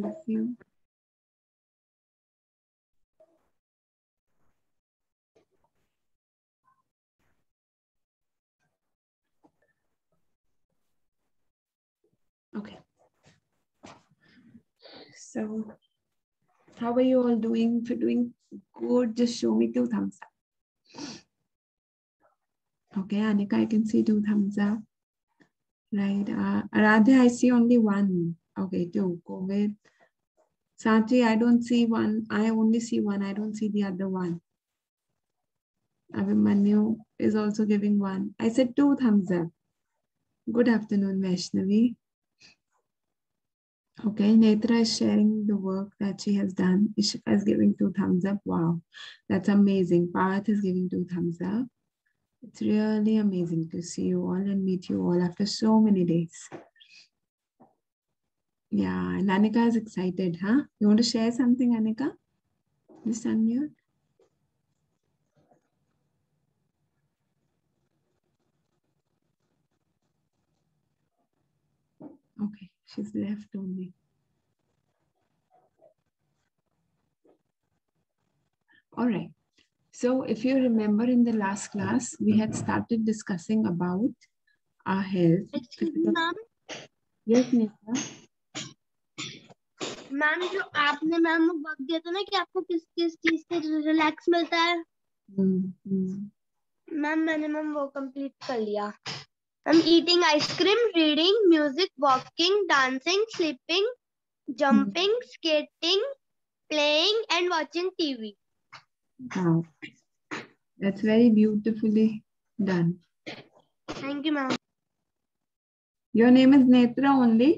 all of you. Okay. So, how are you all doing? If you're doing good, just show me 2 thumbs up. Okay, Anika, I can see 2 thumbs up. Right. Aradhya, I see only 1. Okay, 2. COVID. Sachi, I don't see 1. I only see 1. I don't see the other 1. Abhimanyu is also giving 1. I said 2 thumbs up. Good afternoon, Vaishnavi. Okay, Netra is sharing the work that she has done. Ishika is giving 2 thumbs up. Wow, that's amazing. Parth is giving 2 thumbs up. It's really amazing to see you all and meet you all after so many days. Yeah, and Anika is excited, huh? You want to share something, Anika? Just unmute. Okay, she's left only. All right. So if you remember in the last class, we had started discussing about our health. Excuse me, ma'am. Yes, Netra. Ma'am जो आपने ma'am work दिया था ना कि आपको किस किस चीज से रिलैक्स मिलता है मैम मैंने मैम वो कंप्लीट कर लिया ma'am eating ice cream reading music walking dancing sleeping jumping skating playing and watching TV Wow, that's very beautifully done. Thank you ma'am Your name is Netra only?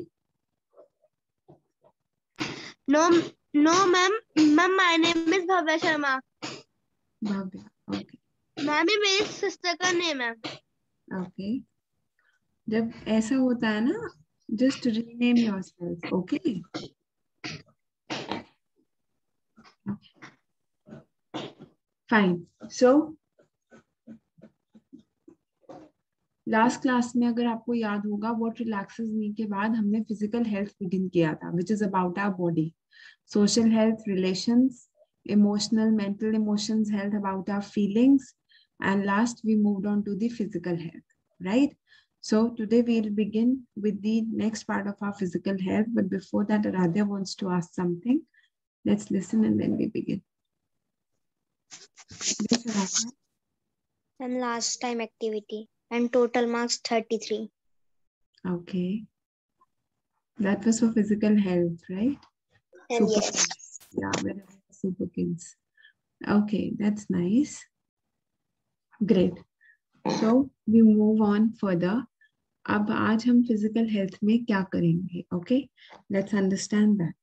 No ma'am my name is Bhavya Sharma Bhavya. Okay. Ma'am ये मेरी sister का name है Okay. जब ऐसा होता है ना, just rename yourself. Okay. Fine. So last class में अगर आपको याद होगा व्हाट रिलैक्सेस मी के बाद हमने फिजिकल हेल्थ बिगिन किया था which is about our body social health relations emotional mental emotions health about our feelings and last we moved on to the physical health right so today we'll begin with the next part of our physical health but before that Aradhya wants to ask something let's listen and then we begin yes Aradhya and last time activity and total marks 33 okay that was for physical health right and super yes kids. Yeah whenever super kids okay that's nice great so we move on further अब आज हम physical health में क्या करेंगे okay let's understand that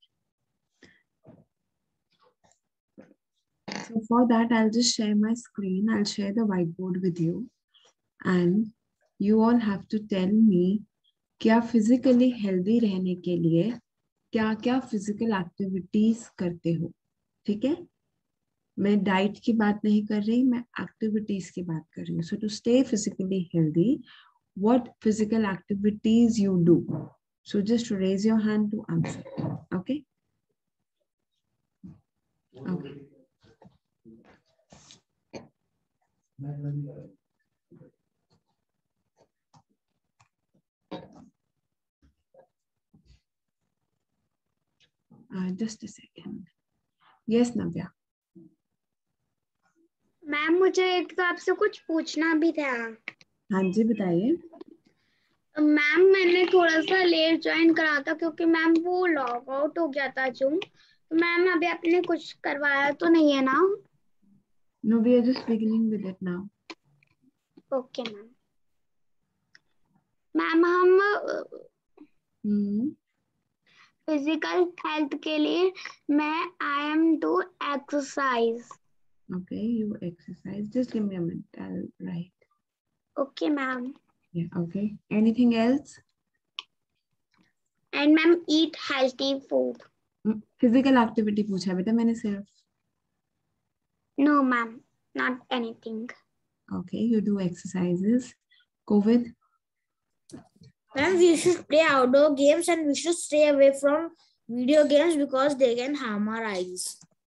so for that I'll just share my screen I'll share the whiteboard with you and you all have to tell me क्या physically healthy रहने के लिए क्या क्या फिजिकल एक्टिविटीज करते हो ठीक है मैं डाइट की बात नहीं कर रही मैं एक्टिविटीज की बात कर रही हूँ so to stay physically healthy what physical activities you do so just raise your hand to answer okay okay just a second yes Navya ma'am मुझे एक तो आपसे कुछ पूछना भी था हाँ जी बताइए मैम मैंने थोड़ा सा लेट ज्वाइन करा था क्योंकि मैम वो लॉग आउट हो गया था जूम तो मैम अभी आपने कुछ करवाया तो नहीं है ना no we are just beginning with it now okay ma'am हम फिजिकल हेल्थ के लिए मैं I am do exercise okay you exercise just give me a minute I'll write okay ma'am yeah okay anything else and ma'am eat healthy food physical activity पूछा बेटा मैंने सिर्फ no ma'am not anything okay you do exercises COVID Ma'am, we should play outdoor games and we should stay away from video games because they can harm our eyes.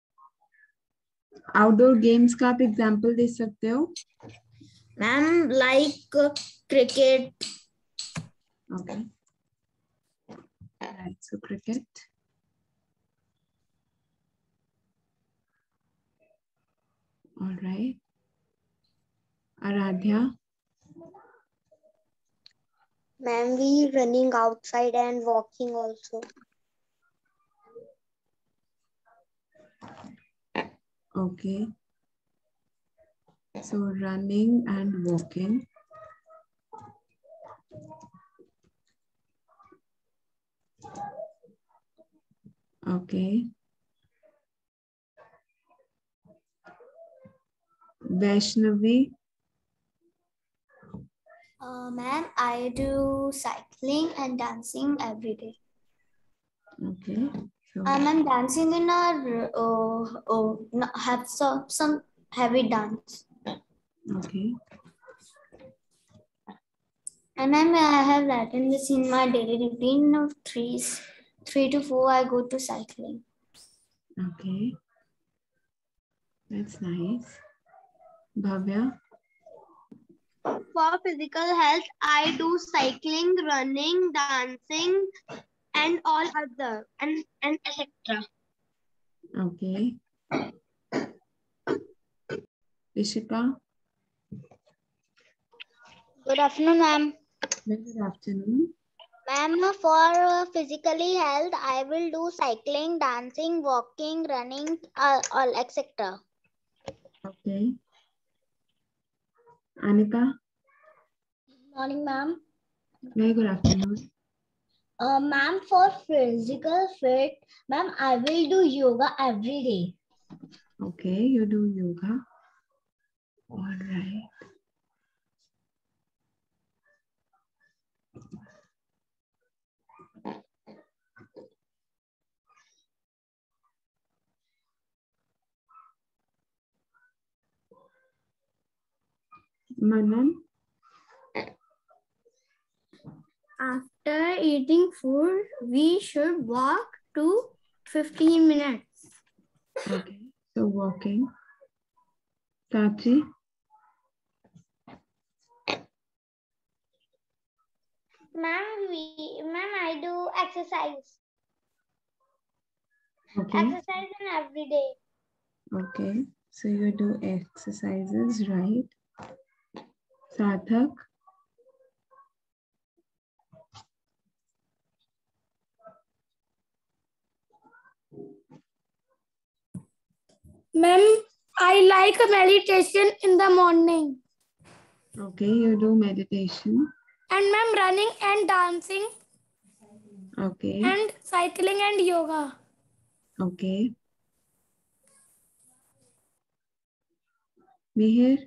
Outdoor games का आप example दे सकते हो? Ma'am like cricket. Okay. Right, so cricket. All right. Aradhya. Ma'am, we running outside and walking also. Okay. So running and walking. Okay. Vaishnavi. Ma'am, I do cycling and dancing every day. Okay. So, I'm dancing in a have some heavy dance. okay. And ma'am, I have written this in my daily routine of 3 to 4. I go to cycling. Okay. That's nice. Bhavya. For physical health, I do cycling, running, dancing, and all other and etc. Okay. Ishika. Good afternoon, ma'am. Good afternoon. Ma'am, for physically health, I will do cycling, dancing, walking, running, all etc. Okay. Anika. Morning, ma'am. Very good afternoon. Ma'am, for physical fit, ma'am, I will do yoga every day. Okay, you do yoga. All right. Manan. After eating food, we should walk to 15 minutes. Okay, so walking. Sachi. Ma'am, I do exercise. Okay. Exercise every day. Okay, so you do exercises, right? Sarthak. Ma'am, I like meditation in the morning. Okay, you do meditation. And ma'am, running and dancing. Okay. And cycling and yoga. Okay. Mihir.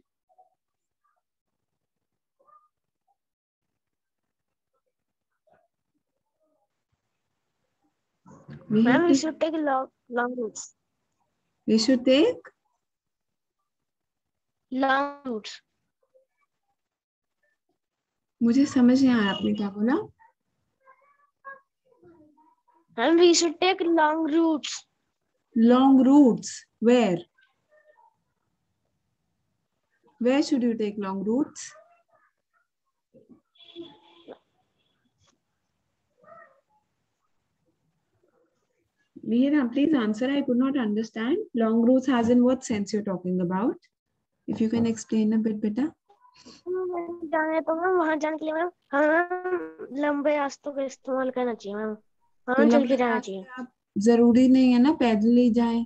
Ma'am, we should take long routes. We should take Long routes. मुझे समझ नहीं आया आपने क्या बोला? And we should take long routes. Long routes. Where? Where should you take long routes? Mihira, please answer. I could not understand. Long routes as in what sense you're talking about? If you can explain a bit better. जाने तो ma'am वहाँ जाने के लिए ma'am हमें लंबे रास्तों का इस्तेमाल करना चाहिए मैम. हमें चल के जाना चाहिए. जरूरी नहीं है ना पैदल ही जाए.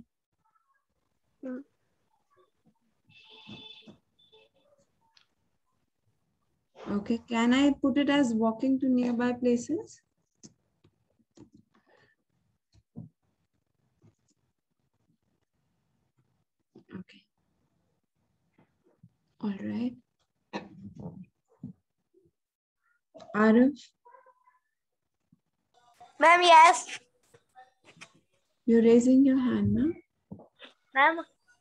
Okay, can I put it as walking to nearby places? Okay. All right. Arif? Ma'am, yes. You're raising your hand, ma'am. Ma'am,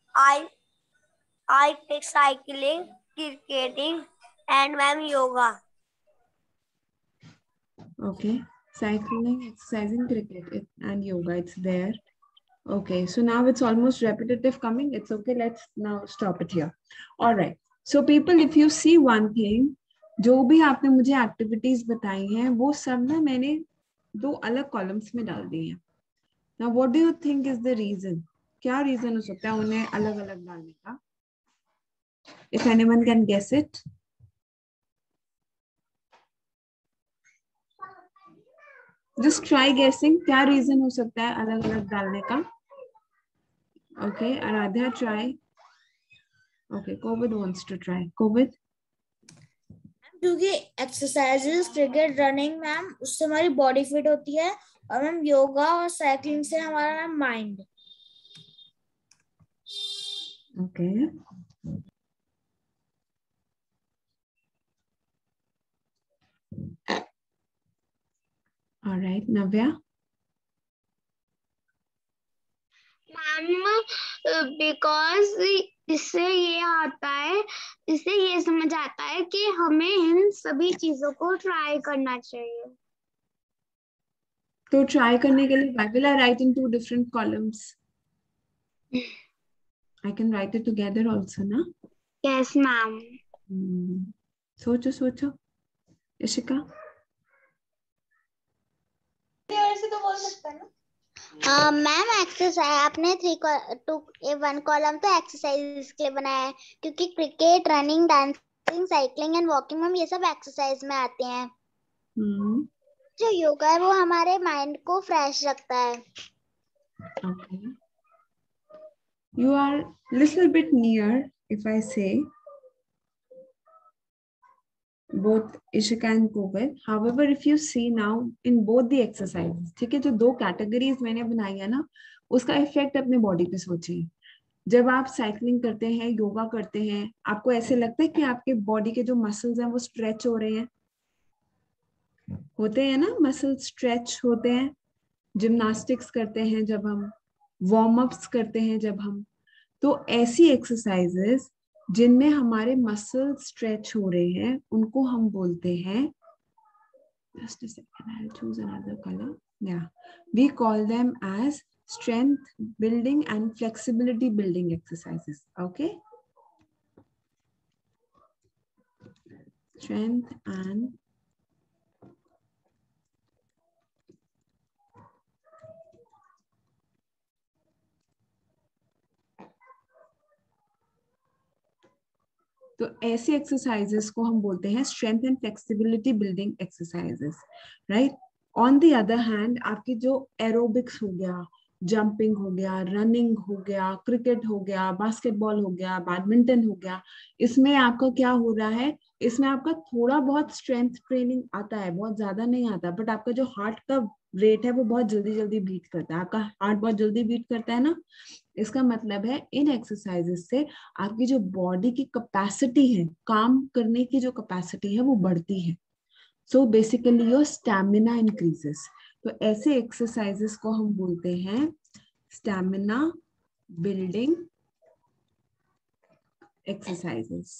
I take cycling, cricketing, and ma'am yoga. Okay. cycling, exercising, cricket, and yoga. It's there. Okay, so now it's almost repetitive coming. It's okay. Let's now stop it here. All right. So people, if you see one thing, जो भी आपने मुझे activities बताई हैं वो सब ना मैंने दो अलग कॉलम्स में डाल दी हैं. Now what do you think is the reason? क्या रीजन हो सकता है उन्हें अलग अलग डालने का? If anyone can guess it. Just try guessing. क्या रीजन हो सकता है अलग अलग डालने का? Okay, Aradhya, try. Okay, COVID wants to try. COVID. क्योंकि एक्सरसाइजेस क्रिकेट रनिंग मैम उससे हमारी बॉडी फिट होती है और मैम योगा और साइकिलिंग से हमारा ma'am mind. Okay. All right, Navya. Ma'am because इससे ये आता है, इससे ये समझ आता है कि हमें इन सभी चीजों को ट्राई करना चाहिए. तो ट्राई करने के लिए why will I write in two different columns? I can write it together also, ना? Yes ma'am. सोचो सोचो. इशिका. ऐसे तो बोल सकता है ना. मैम एक्सरसाइज आपने 1 कॉलम तो एक्सरसाइज के लिए बनाया है क्योंकि cricket, running, dancing, cycling and walking ma'am ये सब एक्सरसाइज में आते हैं. जो योगा है वो हमारे माइंड को फ्रेश रखता है. Okay. You are little bit near if I say both Ishika and COVID. However, if you see now in both the exercises, ठीक है, जो दो कैटेगरीज मैंने बनाई है ना उसका इफेक्ट अपने बॉडी पे सोचिए. जब आप साइकिलिंग करते हैं, योगा करते हैं, आपको ऐसे लगता है कि आपके बॉडी के जो मसल्स हैं वो स्ट्रेच हो रहे हैं, होते हैं ना, मसल स्ट्रेच होते हैं. जिम्नास्टिक्स करते हैं जब हम, वार्म अप्स करते हैं जब हम, तो ऐसी एक्सरसाइजेस जिनमें हमारे मसल स्ट्रेच हो रहे हैं उनको हम बोलते हैं, just a second, I'll choose another color. Yeah, we call them as strength building and flexibility building exercises. Okay, strength and तो ऐसे एक्सरसाइजेस को हम बोलते हैं strength and flexibility building exercises, right. On the other hand आपकी जो aerobics हो गया, जंपिंग हो गया, रनिंग हो गया, क्रिकेट हो गया, बास्केटबॉल हो गया, बैडमिंटन हो गया, इसमें आपका क्या हो रहा है, इसमें आपका थोड़ा बहुत स्ट्रेंथ ट्रेनिंग आता है, बहुत ज्यादा नहीं आता, बट आपका जो हार्ट का रेट है वो बहुत जल्दी जल्दी बीट करता है. आपका हार्ट बहुत जल्दी बीट करता है ना, इसका मतलब है इन एक्सरसाइजेस से आपकी जो बॉडी की कैपेसिटी है, काम करने की जो कैपेसिटी है वो बढ़ती है. So basically your stamina increases. तो ऐसे एक्सरसाइजेस को हम बोलते हैं stamina building exercises.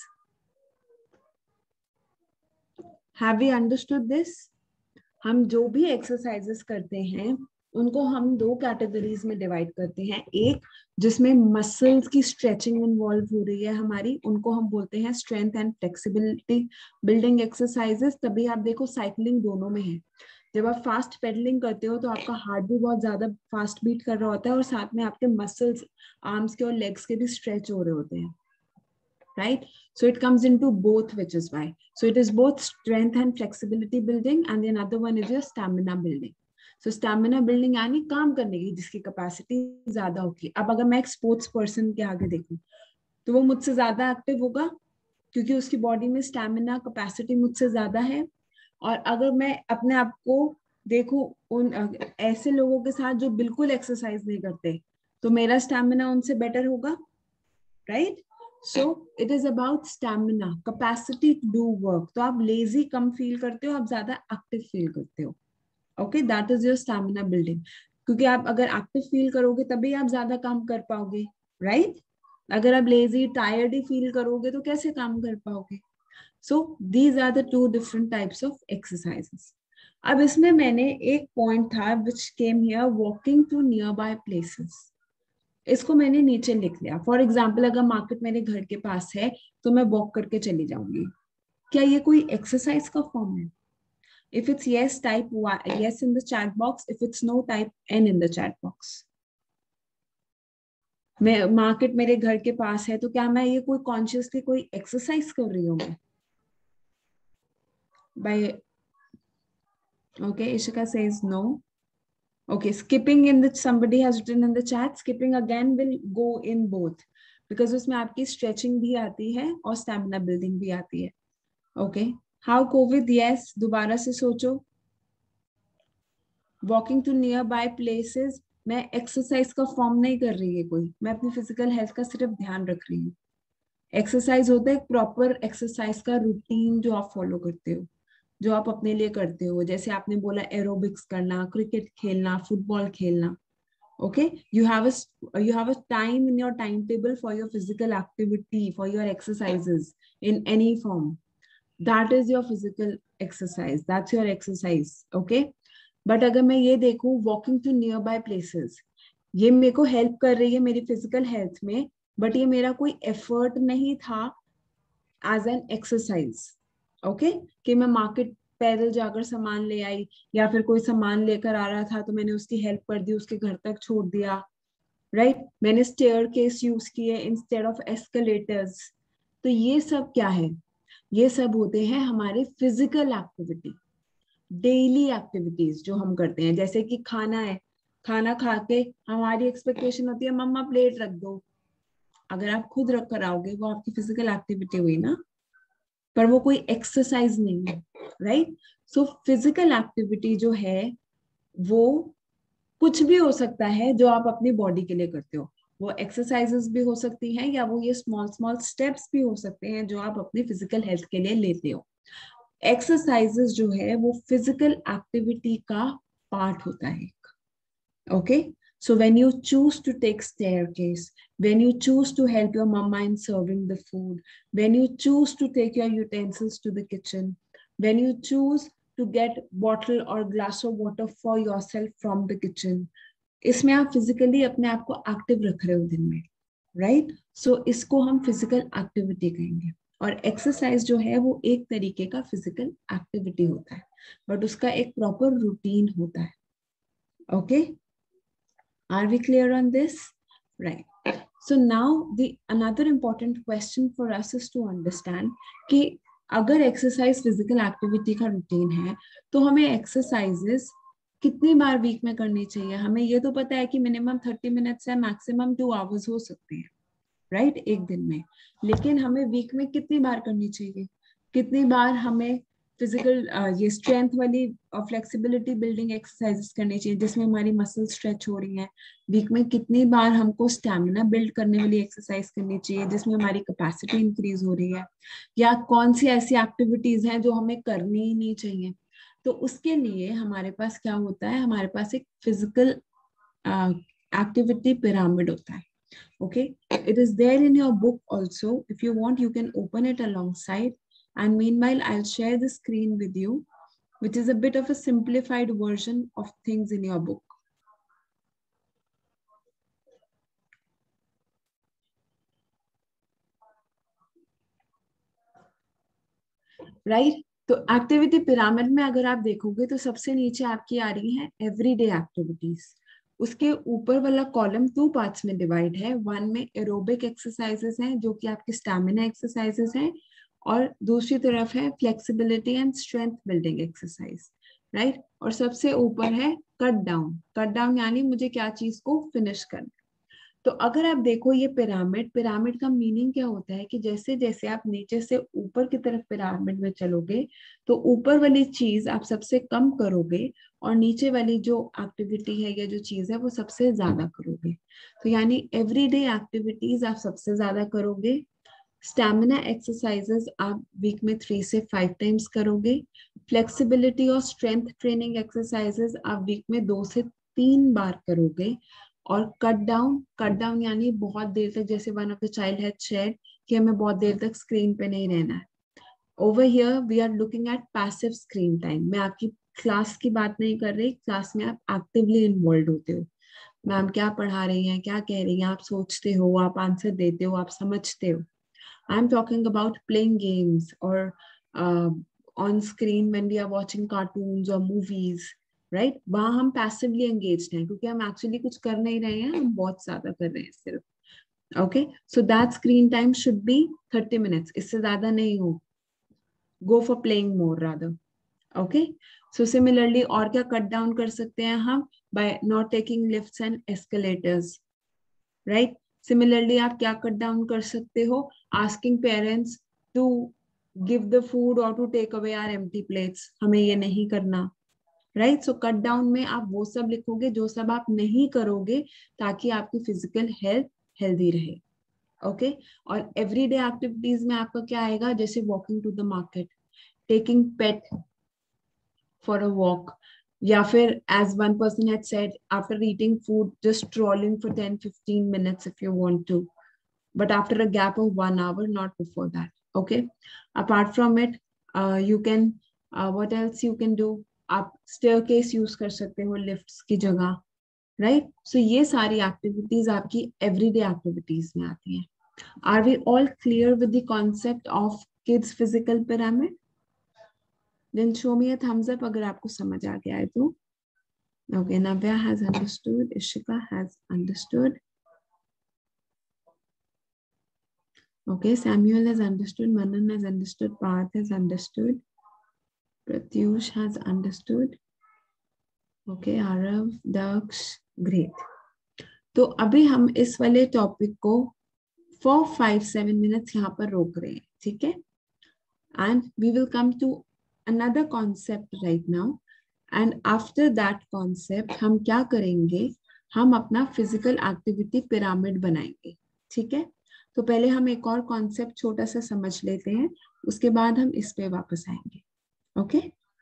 Have we understood this? हम जो भी एक्सरसाइजेस करते हैं उनको हम दो कैटेगरीज में डिवाइड करते हैं. एक जिसमें मसल्स की स्ट्रेचिंग इन्वॉल्व हो रही है हमारी, उनको हम बोलते हैं strength and flexibility building exercises. तभी आप देखो साइकिलिंग दोनों में है. जब आप फास्ट पेडलिंग करते हो तो आपका हार्ट भी बहुत ज्यादा फास्ट बीट कर रहा होता है और साथ में आपके मसल्स, आर्म्स के और लेग्स के भी स्ट्रेच हो रहे होते हैं, right? So it comes into both, which is why. So it is both strength and flexibility building, and the another one is your stamina building. So stamina building यानी काम करने की जिसकी कैपेसिटी ज्यादा होगी. अब अगर मैं एक स्पोर्ट्स पर्सन के आगे देखूं तो वो मुझसे ज्यादा एक्टिव होगा क्योंकि उसकी बॉडी में स्टैमिना कैपेसिटी मुझसे ज्यादा है. और अगर मैं अपने आप को देखूं उन ऐसे लोगों के साथ जो बिल्कुल एक्सरसाइज नहीं करते तो मेरा स्टैमिना उनसे बेटर होगा, right? So it is about stamina, capacity to do work. तो आप lazy कम feel करते हो, आप ज्यादा active feel करते हो. Okay, that is your stamina building. क्योंकि आप अगर active feel करोगे तभी आप ज्यादा काम कर पाओगे, right? अगर आप lazy, tired ही feel करोगे तो कैसे काम कर पाओगे? So these are the two different types of exercises. अब इसमें मैंने एक पॉइंट था which came here, walking to nearby places, इसको मैंने नीचे लिख लिया। फॉर एग्जाम्पल अगर मार्केट मेरे घर के पास है तो मैं वॉक करके चली जाऊंगी, क्या ये कोई एक्सरसाइज का फॉर्म है? If it's yes, type yes in the chat box. If it's no, type N in the chat box. मैं मार्केट मेरे घर के पास है तो क्या मैं ये कोई कॉन्शियसली कोई एक्सरसाइज कर रही हूँ मैं? By okay, Ishika says no. Okay, skipping in the somebody has written in the chat. Skipping again will go in both because उसमें आपकी stretching भी आती है और stamina building भी आती है. Okay, how COVID? Yes, दोबारा से सोचो. Walking to nearby places, मैं एक्सरसाइज का फॉर्म नहीं कर रही है कोई, मैं अपनी फिजिकल हेल्थ का सिर्फ ध्यान रख रही हूँ। एक्सरसाइज होता है प्रॉपर एक्सरसाइज का रूटीन जो आप फॉलो करते हो, जो आप अपने लिए करते हो, जैसे आपने बोला एरोबिक्स करना, क्रिकेट खेलना, फुटबॉल खेलना। Okay, you have a time in your timetable for your physical activity, for your exercises in any form. That is your physical exercise, that's your exercise. Okay, but अगर मैं ये देखूं walking to nearby places, ये मेरे को help कर रही है मेरी फिजिकल हेल्थ में, बट ये मेरा कोई एफर्ट नहीं था एज एन एक्सरसाइज। ओके, कि मैं मार्केट पैदल जाकर सामान ले आई या फिर कोई सामान लेकर आ रहा था तो मैंने उसकी हेल्प कर दी, उसके घर तक छोड़ दिया, राइट मैंने स्टेयर केस यूज किए इंस्टेड ऑफ एस्केलेटर्स। तो ये सब क्या है? ये सब होते हैं हमारे फिजिकल एक्टिविटी, डेली एक्टिविटीज जो हम करते हैं। जैसे कि खाना है, खाना खा के हमारी एक्सपेक्टेशन होती है मम्मा प्लेट रख दो, अगर आप खुद रख कर आओगे वो आपकी फिजिकल एक्टिविटी हुई ना, पर वो कोई एक्सरसाइज नहीं है, राइट। सो फिजिकल एक्टिविटी जो है वो कुछ भी हो सकता है जो आप अपनी बॉडी के लिए करते हो, वो एक्सरसाइजेस भी हो सकती हैं या वो ये स्मॉल स्मॉल स्टेप्स भी हो सकते हैं जो आप अपनी फिजिकल हेल्थ के लिए लेते हो। एक्सरसाइजेस जो है वो फिजिकल एक्टिविटी का पार्ट होता है। Okay, so when you choose to take staircase, when you choose to help your mama in serving the food, when you choose to take your utensils to the kitchen, when you choose to get bottle or glass of water for yourself from the kitchen, इसमें आप physically अपने आप को active रख रहे हो दिन में, राइट। सो इसको हम फिजिकल एक्टिविटी कहेंगे। और एक्सरसाइज जो है वो एक तरीके का फिजिकल एक्टिविटी होता है, बट उसका एक प्रॉपर रूटीन होता है। Okay, are we clear on this? Right, so now the another important question for us is to understand कि अगर एक्सरसाइज फिजिकल एक्टिविटी का रूटीन है तो हमें एक्सरसाइजेस कितनी बार वीक में करनी चाहिए? हमें ये तो पता है कि मिनिमम 30 मिनट्स है, मैक्सिमम 2 आवर्स हो सकते हैं, राइट, एक दिन में। लेकिन हमें वीक में कितनी बार करनी चाहिए? कितनी बार हमें फिजिकल ये स्ट्रेंथ वाली फ्लेक्सिबिलिटी बिल्डिंग एक्सरसाइजेस करनी चाहिए जिसमें हमारी मसल स्ट्रेच हो रही है? वीक में कितनी बार हमको स्टैमिना बिल्ड करने वाली एक्सरसाइज करनी चाहिए जिसमें हमारी कैपेसिटी इंक्रीज हो रही है? या कौन सी ऐसी एक्टिविटीज हैं जो हमें करनी ही नहीं चाहिए? तो उसके लिए हमारे पास क्या होता है, हमारे पास एक फिजिकल एक्टिविटी पिरामिड होता है। Okay, it is there in your book also. If you want, you can open it alongside. And meanwhile, I'll share the screen with you, which is a bit of a simplified version of things in your book. Right? तो activity pyramid में अगर आप देखोगे तो सबसे नीचे आपकी आ रही है एवरीडे एक्टिविटीज। उसके ऊपर वाला कॉलम 2 पार्ट्स में डिवाइड है। वन में एरोबिक एक्सरसाइजेस हैं जो कि आपकी स्टैमिना एक्सरसाइजेस हैं, और दूसरी तरफ है flexibility and strength building exercise, right. और सबसे ऊपर है कट डाउन। कट डाउन यानी मुझे क्या चीज को फिनिश करना। तो अगर आप देखो ये पिरामिड का मीनिंग क्या होता है कि जैसे जैसे आप नीचे से ऊपर की तरफ पिरामिड में चलोगे तो ऊपर वाली चीज आप सबसे कम करोगे और नीचे वाली जो एक्टिविटी है या जो चीज है वो सबसे ज्यादा करोगे। तो यानी एवरीडे एक्टिविटीज आप सबसे ज्यादा करोगे। स्टैमिना एक्सरसाइजेस आप वीक में 3 से 5 टाइम्स करोगे। फ्लेक्सिबिलिटी और स्ट्रेंथ ट्रेनिंग एक्सरसाइजेस आप वीक में 2 से 3 बार करोगे। और कट डाउन यानी बहुत देर तक, जैसे one of the child had shared कि हमें बहुत देर तक स्क्रीन पे नहीं रहना है। Over here we are looking at passive screen time. मैं आपकी क्लास की बात नहीं कर रही, क्लास में आप एक्टिवली इन्वॉल्व होते हो, मैम क्या पढ़ा रही हैं, क्या कह रही हैं, आप सोचते हो, आप आंसर देते हो, आप समझते हो. I am talking about playing games और on screen when we are watching cartoons और मूवीज, राइट. वहां हम पैसिवली एंगेज्ड हैं क्योंकि हम एक्चुअली कुछ कर नहीं रहे हैं, हम बहुत ज्यादा कर रहे हैं सिर्फ. Okay, so that screen time should be 30 minutes, इससे ज्यादा नहीं हो. Go for playing more rather. Okay, so similarly और क्या कट डाउन कर सकते हैं हम? By not taking lifts and escalators, right. Similarly आप क्या कट डाउन कर सकते हो? Asking parents to give the food और to take away our empty plates, हमें ये नहीं करना, राइट. सो कट डाउन में आप वो सब लिखोगे जो सब आप नहीं करोगे ताकि आपकी फिजिकल हेल्थ हेल्दी रहे. ओके, और एवरीडे एक्टिविटीज में आपका क्या आएगा? जैसे walking to the market, taking pet for a walk, या फिर as one person had said, after eating food just strolling for 10-15 minutes if you want to, but after a gap of 1 hour, not before that. Okay, apart from it, you can what else you can do? आप staircase use कर सकते हो lifts की जगह, right. So ये सारी activities आपकी everyday activities में आती हैं. Are we all clear with the concept of kids physical pyramid? Then show me a thumbs up अगर आपको समझ आ गया है तो. Okay, Navya has understood. Ishika has understood. Okay, Samuel has understood. Manan has understood. Parth has understood. Pratyush has understood. Okay, Arav, Daksh, great. तो अभी हम इस वाले टॉपिक को for 5-7 minutes यहाँ पर रोक रहे हैं, ठीक है? And we will come to another concept right now. And after that concept हम क्या करेंगे? हम अपना फिजिकल एक्टिविटी पिरामिड बनाएंगे, ठीक है? तो पहले हम एक और कॉन्सेप्ट छोटा सा समझ लेते हैं, उसके बाद हम इस पे वापस आएंगे. Okay,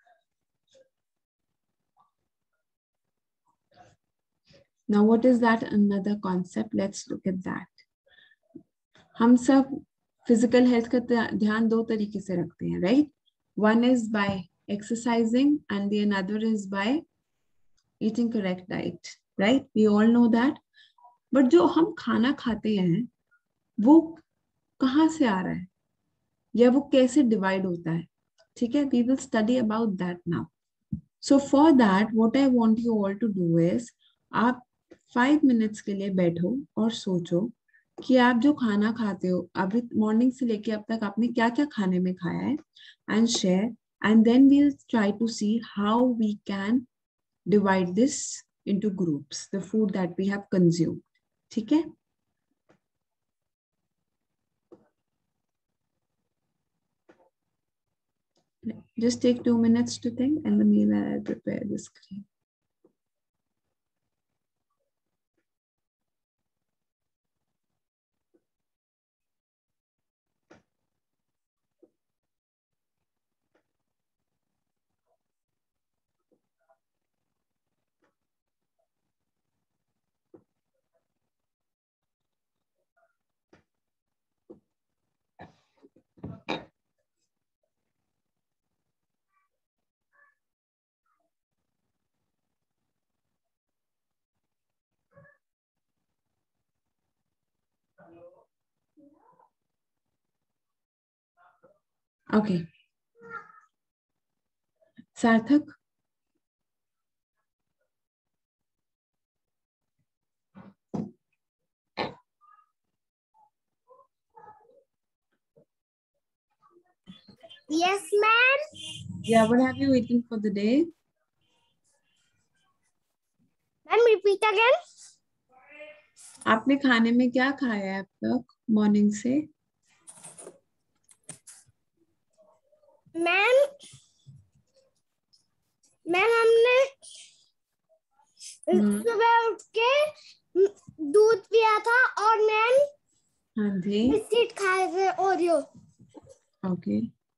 now what is that another concept? Let's look at that. हम सब फिजिकल हेल्थ का ध्यान दो तरीके से रखते हैं, right. One is by exercising and the another is by eating correct diet, right. We all know that. But जो हम खाना खाते हैं वो कहाँ से आ रहा है या वो कैसे डिवाइड होता है, ठीक है? We will study about that now. So for that what I want you all to do is, आप 5 minutes के लिए बैठो और सोचो कि आप जो खाना खाते हो अभी मॉर्निंग से लेके अब तक आपने क्या क्या खाने में खाया है, and share. And then we'll try to see how we can divide this into groups, the food that we have consumed. ठीक है? Just take 2 minutes to think, and then I'll prepare the screen. Okay. सार्थक, Yes, ma'am. yeah, what have you eaten for the day? Ma'am, repeat again. आपने खाने में क्या खाया है अब तक मॉर्निंग से? मैम हमने सुबह उठ के दूध पिया था और मैम हाँ जी. बिस्किट खाए थे Oreo. Okay.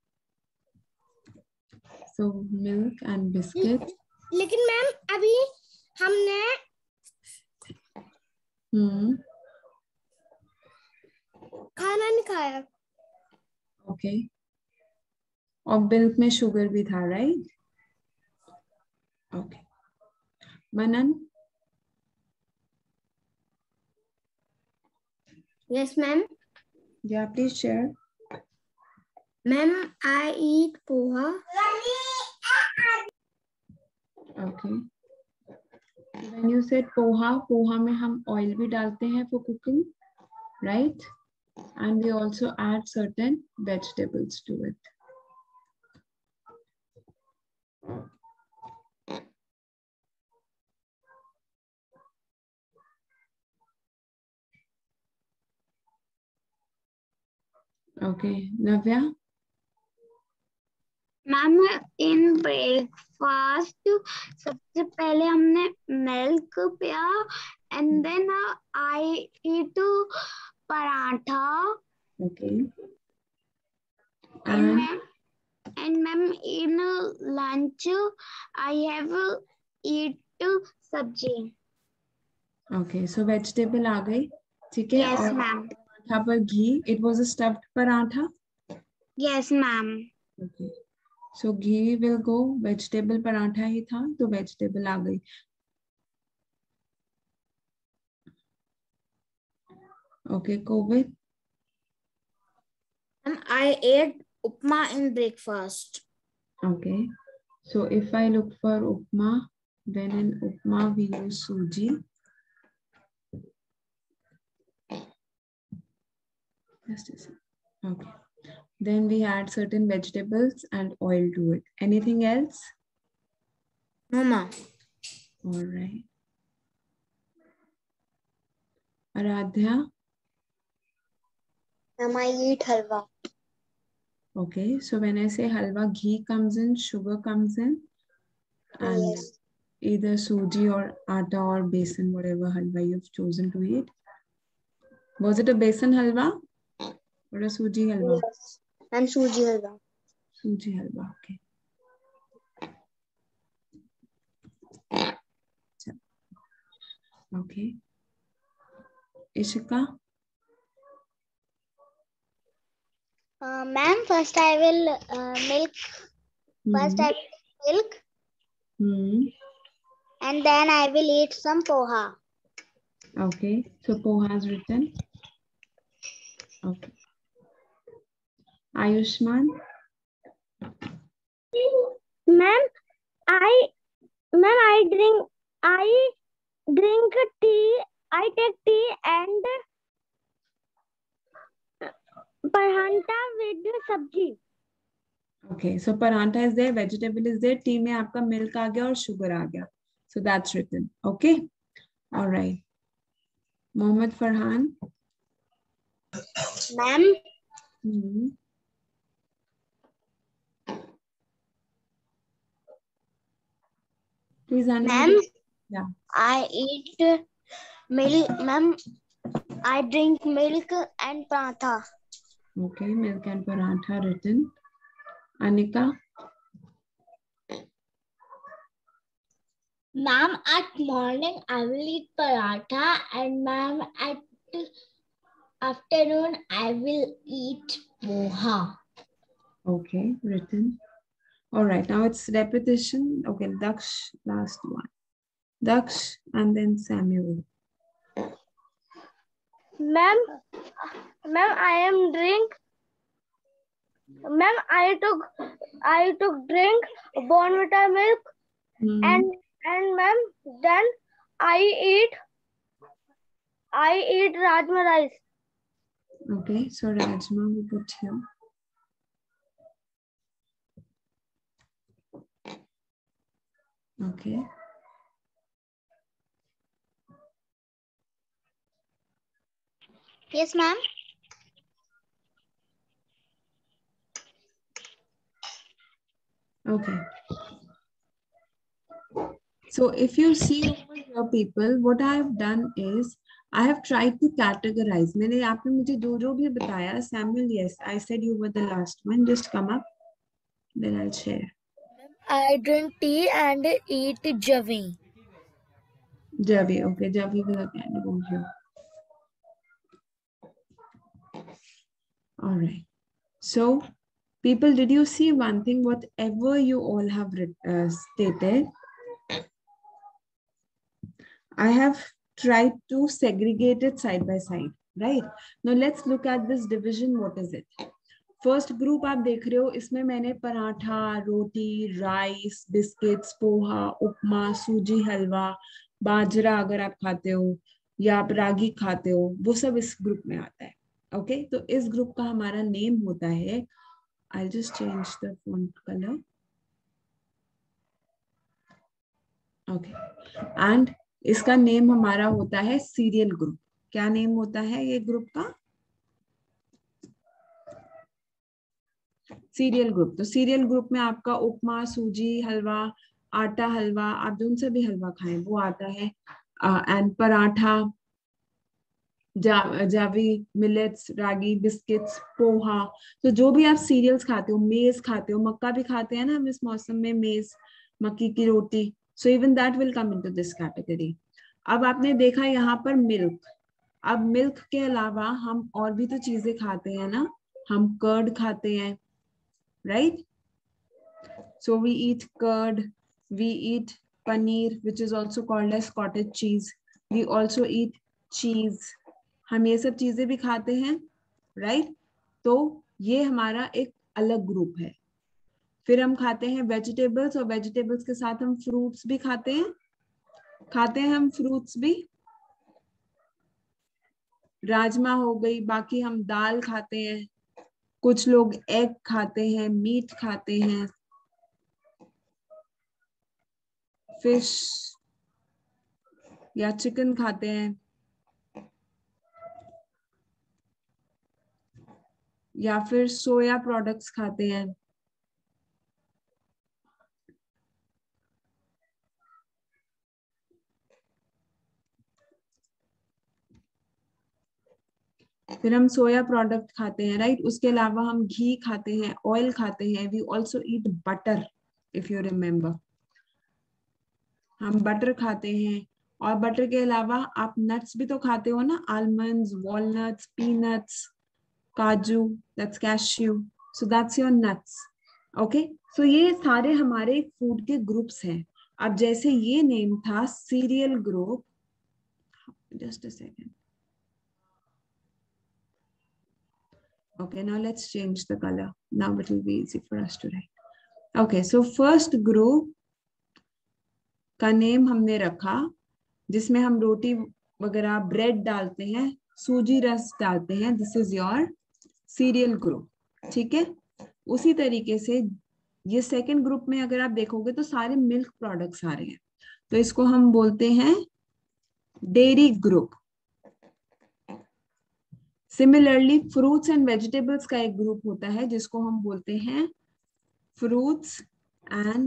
So milk and biscuit. लेकिन मैम अभी हमने खाना नहीं खाया. Okay. और मिल्क में शुगर भी था, right? Okay. Manan? Yes, ma'am. Yeah, please share. Ma'am, I eat poha. Okay. When you said poha, poha में हम oil भी डालते हैं for cooking, right? And we also add certain vegetables to it. Okay, Navya? Ma'am in breakfast सबसे पहले हमने milk पिया and then I eat paratha Okay. and ma'am in lunch I have eat sabji. Okay, so vegetable आ गई, ठीक है? Yes, और ma'am. Paratha पर घी, it was a stuffed paratha. Yes, ma'am. Okay. So ghee will go, vegetable paratha ही था, तो vegetable आ गई. Okay, COVID. And I ate upma in breakfast. Okay. So if I look for upma, then in upma we use suji. Just a second. Okay. Then we add certain vegetables and oil to it. Anything else? No, ma. All right. Aradhya? Ma'am, I eat halwa. Okay. So when I say halwa, ghee comes in, sugar comes in, and Yes. either suji or atta or besan, whatever halwa you've chosen to eat. Was it a besan halwa or a suji halwa? Yes. And suji halwa. Suji halwa, okay. Okay. Ishika? Ma'am, first I will milk. First I will milk, and then I will eat some poha. Okay. So poha is written. Okay. Ayushman? Ma'am, I drink tea. I take tea and paranta with sabji. Okay. So parantha is there, vegetable is there, tea में आपका milk आ गया और sugar आ गया. So that's written. Okay. All right. Mohammed Farhan? Ma'am, Please unmute. ma'am, Yeah. I eat milk. Ma'am, I drink milk and paratha. Okay. Milk and parantha written. Anika? Ma'am, at morning I will eat paratha, and ma'am, at afternoon I will eat poha. Okay. Written. All right. Now it's repetition. Okay. Daksh, last one. Daksh and then Samuel. Ma'am, I am drink. Ma'am, I took drink Bonvita milk and ma'am, then I eat rajma rice. Okay, so Rajma we put here. Okay. Yes, ma'am. Okay. So if you see over here, people, what I have done is I have tried to categorize. मैंने आपने मुझे जो भी बताया, Samuel, yes, I said you were the last one. Just come up, then I'll share. I drink tea and eat javi. Javi, okay, Javi will again go here. All right. So, people, did you see one thing? Whatever you all have stated, I have tried to segregate it side by side, right? Now let's look at this division. What is it? First group आप देख रहे हो, इसमें मैंने पराठा, रोटी, rice, biscuits, poha, upma, सूजी हलवा, बाजरा अगर आप खाते हो या आप रागी खाते हो, वो सब इस ग्रुप में आता है. ओके, तो इस ग्रुप का हमारा नेम होता है, I just change the font colour. Okay, and इसका नेम हमारा होता है सीरियल ग्रुप. क्या नेम होता है ये ग्रुप का? Cereal group. तो सीरियल ग्रुप में आपका उपमा, सूजी हलवा, आटा हलवा, आप जोन सा भी हलवा खाएं वो आता है, एंड पराठा, जावी, मिलेट्स, रागी, बिस्किट्स, पोहा. तो जो भी आप सीरियल्स खाते हो, मेज खाते हो, मक्का भी खाते हैं ना हम इस मौसम में, मेज, मक्की की रोटी, so even that will come into this category. अब आपने देखा यहाँ पर मिल्क. अब मिल्क के अलावा हम और भी तो चीजें खाते हैं ना, हम कर्ड खाते हैं, right? So we eat curd, we eat paneer, which is also called as cottage cheese. We also eat cheese. हम ये सब चीजें भी खाते हैं, right? तो ये हमारा एक अलग ग्रुप है. फिर हम खाते हैं वेजिटेबल्स, और वेजिटेबल्स के साथ हम फ्रूट्स भी खाते हैं हम फ्रूट्स भी. राजमा हो गई, बाकी हम दाल खाते हैं, कुछ लोग एग खाते हैं, मीट खाते हैं, फिश या चिकन खाते हैं, या फिर सोया प्रोडक्ट्स खाते हैं. फिर हम सोया प्रोडक्ट खाते हैं, राइट? उसके अलावा हम घी खाते हैं, ऑयल खाते हैं. We also eat butter, if you remember, हम बटर खाते हैं. और बटर के अलावा आप नट्स भी तो खाते हो ना, आलमंड्स, वॉलनट्स, पीनट्स, काजू, that's cashew, so that's your nuts. Okay, so ये सारे हमारे फूड के ग्रुप्स हैं. अब जैसे ये नेम था cereal group, just a second. Okay, now let's change the color. Now it will be easy for us to write. Okay, so first group का नेम हमने रखा, जिसमें हम रोटी वगैरह, ब्रेड डालते हैं, सूजी रस डालते हैं. This is your cereal group. ठीक है, उसी तरीके से ये सेकंड ग्रुप में अगर आप देखोगे तो सारे मिल्क प्रोडक्ट्स आ रहे हैं, तो इसको हम बोलते हैं dairy group. Similarly fruits and vegetables का एक ग्रुप होता है जिसको हम बोलते हैं फ्रूट्स एंड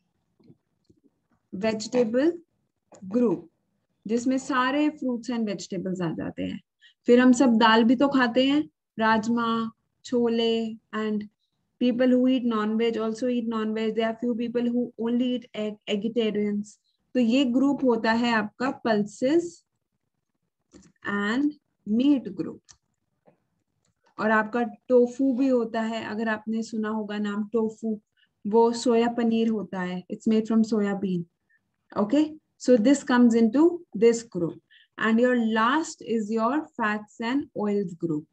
वेजिटेबल ग्रुप, जिसमें सारे फ्रूट्स एंड वेजिटेबल्स आ जाते हैं. फिर हम सब दाल भी तो खाते हैं, rajma, chole, and people who eat non-veg also eat non-veg. There are few people who only eat egg, vegetarians. तो ये ग्रुप होता है आपका pulses and meat group. और आपका टोफू भी होता है, अगर आपने सुना होगा नाम टोफू, वो सोया पनीर होता है. It's made from soybean. Okay, so this comes into this group. And your last is your fats and oils group.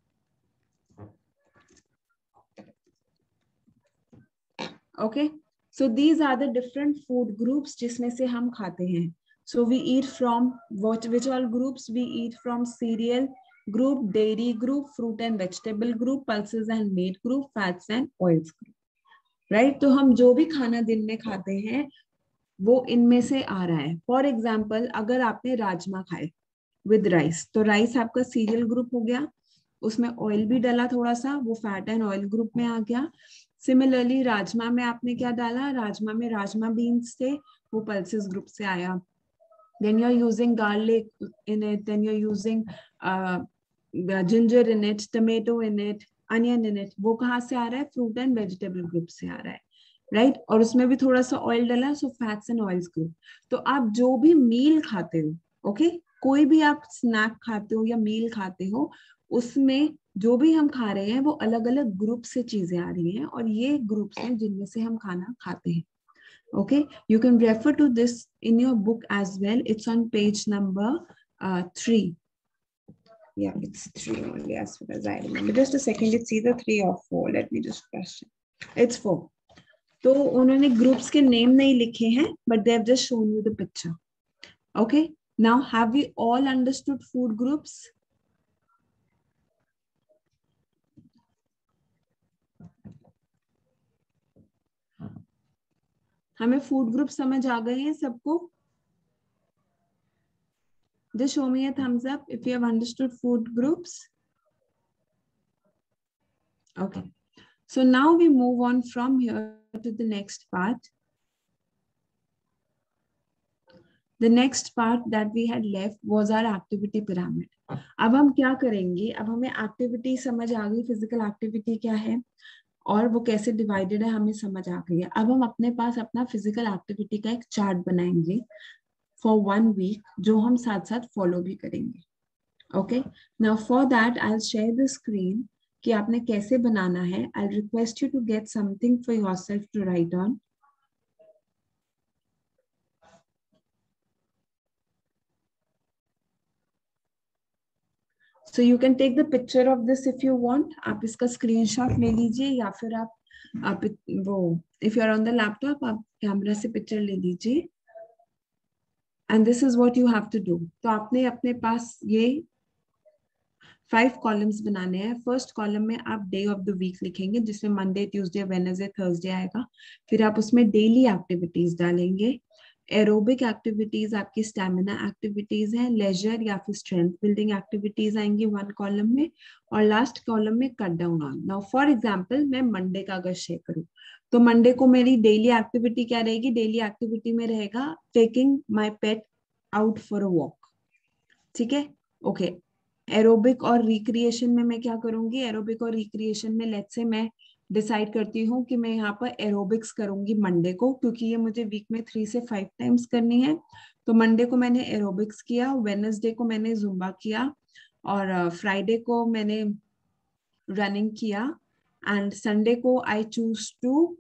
Okay, so these are the different food groups जिसमें से हम खाते हैं. So we eat from which all groups? We eat from cereal group, dairy group, fruit and vegetable group, pulses and meat group, fats and oils group. Right? तो हम जो भी खाना दिन में खाते हैं वो इनमें से आ रहा है. फॉर एग्जाम्पल, अगर आपने राजमा खाए विद राइस, तो राइस आपका सीरियल ग्रुप हो गया, उसमें ऑयल भी डाला थोड़ा सा, वो फैट एंड ऑयल ग्रुप में आ गया. सिमिलरली राजमा में आपने क्या डाला, राजमा में राजमा बीन्स थे, वो पल्सेस ग्रुप से आया. Then you are using garlic in it, then you are using ginger in it, tomato in it, onion in it, वो कहाँ से आ रहा है? फ्रूट एंड वेजिटेबल ग्रुप से आ रहा है. राइट, और उसमें भी थोड़ा सा ऑयल डाला, so fats and oils group. तो आप जो भी मील खाते हो, ओके, कोई भी आप स्नैक खाते हो या मील खाते हो, उसमें जो भी हम खा रहे हैं वो अलग अलग ग्रुप से चीजें आ रही हैं, और ये ग्रुप्स हैं जिनमें से हम खाना खाते हैं. Okay, you can refer to this in your book as well. It's on page number 3. Yeah, it's 3 only as far as I remember. Just a second, it's either 3 or 4. Let me just question. It's 4. तो उन्होंने groups के name नहीं लिखे हैं, but they have just shown you the picture. Okay, now have we all understood food groups? हमें food group समझ आ गए हैं सबको? Just show me a thumbs up if you have understood food groups. Okay, so now we move on from here to the next part. The next part that we had left was our activity pyramid. अब हम क्या करेंगे? अब हमें activity समझ आ गई, physical activity क्या है और वो कैसे डिवाइडेड है हमें समझ आ गई है. अब हम अपने पास अपना फिजिकल एक्टिविटी का एक चार्ट बनाएंगे for 1 week, जो हम साथ साथ फॉलो भी करेंगे. Okay, now for that I'll share the screen कि आपने कैसे बनाना है. I'll request you to get something for yourself to write on. So you can take the picture of this if you want. आप इसका screenshot ले लीजिए या फिर आप वो if you are on the laptop आप कैमरा से पिक्चर ले लीजिए. And this is what you have to do. तो आपने अपने पास ये 5 कॉलम्स बनाने हैं. फर्स्ट कॉलम में आप डे ऑफ द वीक लिखेंगे जिसमें मंडे, ट्यूसडे, वेडनेसडे, थर्सडे आएगा. फिर आप उसमें डेली एक्टिविटीज डालेंगे. एरोबिक एक्टिविटीज आपकी स्टैमिना एक्टिविटीज हैं. लेजर या फिर स्ट्रेंथ बिल्डिंग एक्टिविटीज आएंगी 1 कॉलम में. और लास्ट कॉलम में cut down on. Now for example मैं मंडे का अगर शेयर करूं तो मंडे को मेरी डेली एक्टिविटी क्या रहेगी? डेली एक्टिविटी में रहेगा taking my pet out for a walk. ठीक है, ओके. एरोबिक और रिक्रिएशन में मैं क्या करूंगी? एरोबिक और रिक्रिएशन में लेट्स से मैं डिसाइड करती हूँ कि मैं यहाँ पर एरोबिक्स करूंगी मंडे को, क्योंकि ये मुझे वीक में 3 से 5 टाइम्स करनी है. तो मंडे को मैंने एरोबिक्स किया, वेडनेसडे को मैंने जुम्बा किया और फ्राइडे को मैंने रनिंग किया एंड संडे को आई चूज टू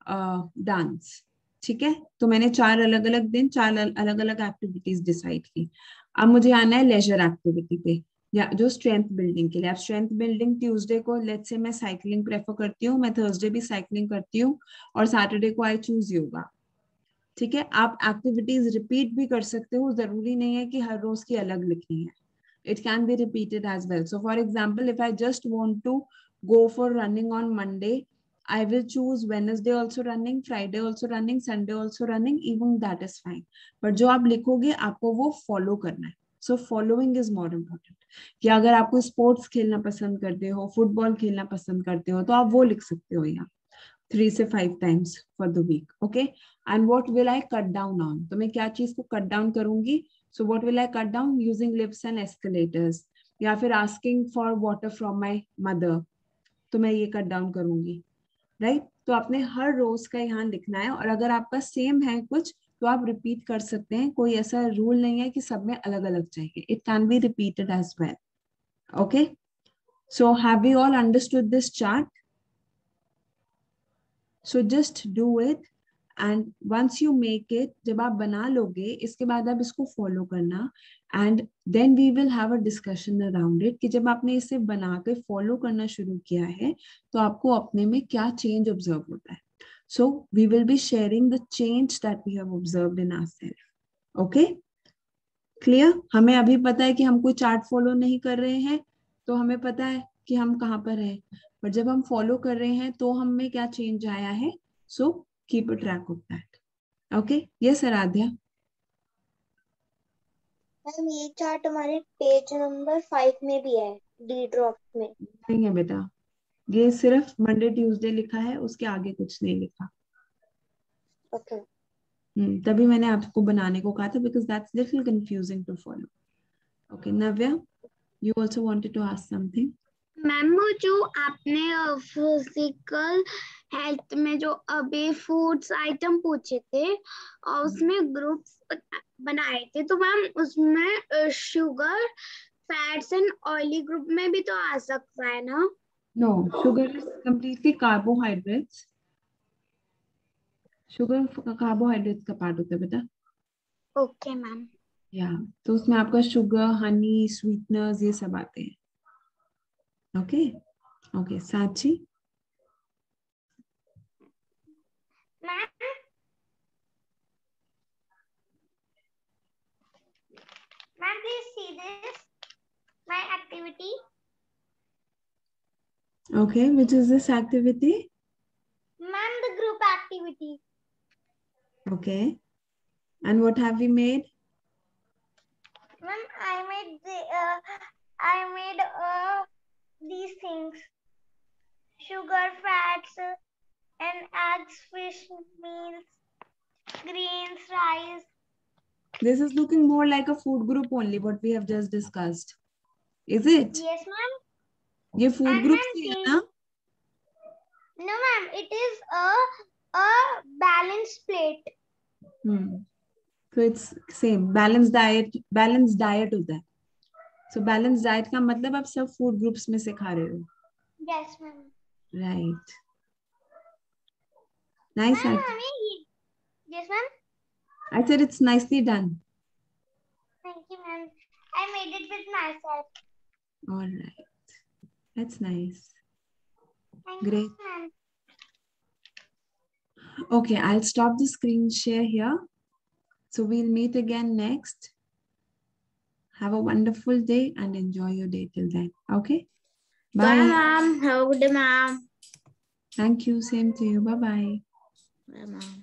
डांस. ठीक है, तो मैंने 4 अलग अलग दिन 4 अलग अलग एक्टिविटीज डिसाइड की. अब मुझे आना है लेजर एक्टिविटी पे या जो स्ट्रेंथ बिल्डिंग के लिए. अब स्ट्रेंथ बिल्डिंग ट्यूसडे को लेट्स से मैं साइकिलिंग प्रेफर करती हूँ, मैं थर्सडे भी साइकिलिंग करती हूँ और सैटरडे को आई चूज योगा. ठीक है, आप एक्टिविटीज रिपीट भी कर सकते हो, जरूरी नहीं है कि हर रोज की अलग लिखनी है. It can be repeated as well. So for example if I just want to go for running on Monday, I will choose Wednesday also running, Friday also running, Sunday also running, even that is fine. But जो आप लिखोगे आपको वो follow करना है. So following is more important. कि अगर आपको स्पोर्ट्स खेलना पसंद करते हो, फुटबॉल खेलना पसंद करते हो तो आप वो लिख सकते हो यहाँ 3 से 5 times for the week. Okay, and what will I cut down on? तो मैं क्या चीज को cut down करूंगी? So what will I cut down? Using lifts and escalators या फिर asking for water from my mother. तो मैं ये कट डाउन करूंगी. राइट, तो आपने हर रोज का यहाँ लिखना है और अगर आपका सेम है कुछ तो आप रिपीट कर सकते हैं. कोई ऐसा रूल नहीं है कि सब में अलग अलग चाहिए. It can be repeated as well. Okay, so have you all understood this chart? So just do it and once you make it, जब आप बना लोगे इसके बाद आप इसको फॉलो करना and then we will have a discussion around it कि जब आपने इसे बना के फॉलो करना शुरू किया है तो आपको अपने में क्या चेंज ऑब्जर्व होता है. So we will be sharing the change that we have observed in ourselves. Okay, clear? हमें अभी पता है कि हम कोई चार्ट फॉलो नहीं कर रहे हैं तो हमें पता है कि हम कहाँ पर हैं, पर जब हम फॉलो कर रहे हैं तो हम में क्या चेंज आया है. सो keep a track of that. Okay, yes Aradhya. Ma'am ये चार्ट हमारे पेज नंबर 5 में भी है, डी ड्रॉप में. नहीं है बेटा, ये सिर्फ मंडे ट्यूसडे लिखा है, उसके आगे कुछ नहीं लिखा. ओके, तभी मैंने आपको बनाने को कहा था because that's little confusing to follow. Okay, Navya, you also wanted to ask something. Ma'am वो जो आपने फिजिकल हेल्थ में जो अभी फूड्स आइटम पूछे थे और उसमें ग्रुप्स बनाए थे, तो मैम उसमें sugar, fats and oily group में भी तो आ सकता है ना? No, sugar is completely carbohydrates. Sugar carbohydrate का पार्ट होता है बेटा। Okay ma'am. या तो उसमें आपका शुगर, हनी, स्वीटनर्स ये सब आते हैं। Okay okay Sachi. Ma'am please see this my activity. Okay, which is this activity? Ma'am the group activity. Okay, and what have we made? Ma'am, I made these things: sugar, fats, and eggs, fish, meals, greens, rice. This is looking more like a food group only, what we have just discussed. Is it? Yes, ma'am. ये food And group ma'am, से है ना? no, ma'am. It is a balanced plate. So it's same balanced diet होता है. So balanced diet का मतलब आप सब food groups में से खा रहे हो. Yes, ma'am. Right. Nice. Ma'am, yes, ma'am. I said it's nicely done. Thank you, ma'am. I made it with myself. All right. That's nice. Thank Great. you, ma'am. Okay, I'll stop the screen share here. So we'll meet again next. Have a wonderful day and enjoy your day till then. Okay? Bye, Bye. ma'am. Have a good day, ma'am. Thank you. Same to you. Bye-bye. Bye, ma'am.